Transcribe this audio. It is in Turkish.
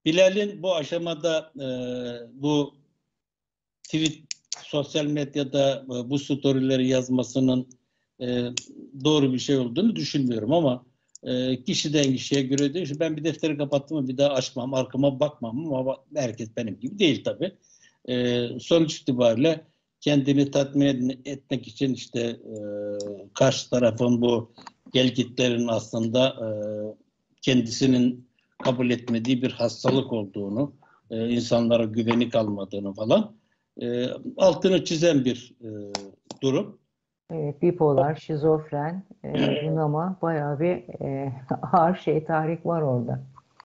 Bilal'in bu aşamada bu tweet, sosyal medyada bu storyleri yazmasının doğru bir şey olduğunu düşünmüyorum ama kişiden kişiye göre değişir. Ben bir defteri kapattım mı bir daha açmam, arkama bakmam ama herkes benim gibi değil tabii. Sonuç itibariyle kendini tatmin etmek için işte karşı tarafın bu gelgitlerin aslında kendisinin kabul etmediği bir hastalık olduğunu, insanlara güveni kalmadığını falan altını çizen bir durum. Evet, bipolar, şizofren, bunama bayağı bir ağır şey, tahrik var orada.